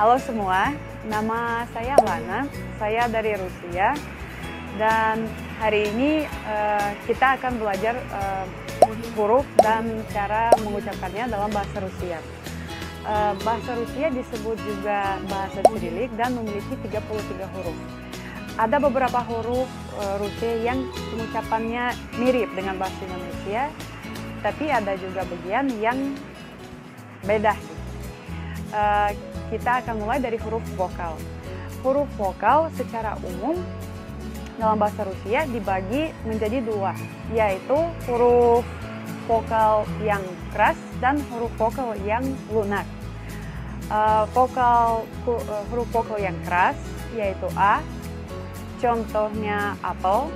Halo semua, nama saya Lana, saya dari Rusia, dan hari ini kita akan belajar huruf dan cara mengucapkannya dalam bahasa Rusia. Bahasa Rusia disebut juga bahasa Cyrillic dan memiliki 33 huruf. Ada beberapa huruf Rusia yang pengucapannya mirip dengan bahasa Indonesia, tapi ada juga bagian yang beda. Kita akan mulai dari huruf vokal. Huruf vokal secara umum dalam bahasa Rusia dibagi menjadi dua, yaitu huruf vokal yang keras dan huruf vokal yang lunak. Huruf vokal yang keras yaitu A, contohnya apel,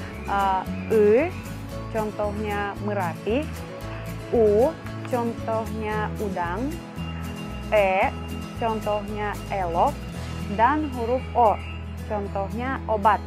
contohnya merati, U, contohnya udang, E, contohnya elok, dan huruf O, contohnya obat.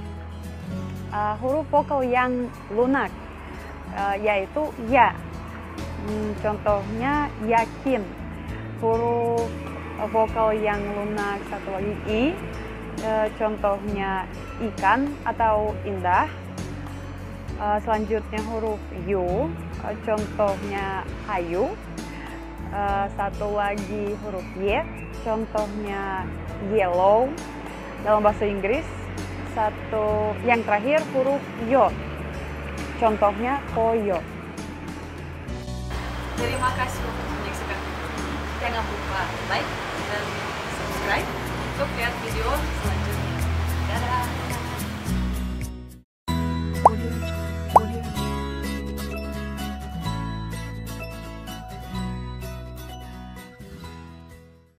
Huruf vokal yang lunak yaitu Ya, contohnya yakin. Huruf vokal yang lunak satu lagi I, contohnya ikan atau indah. Selanjutnya huruf U, contohnya hayu. Satu lagi huruf Y, contohnya yellow dalam bahasa Inggris. Satu yang terakhir huruf Yo, contohnya koyo. Terima kasih untuk menyaksikan. Jangan lupa like dan subscribe untuk lihat video selanjutnya.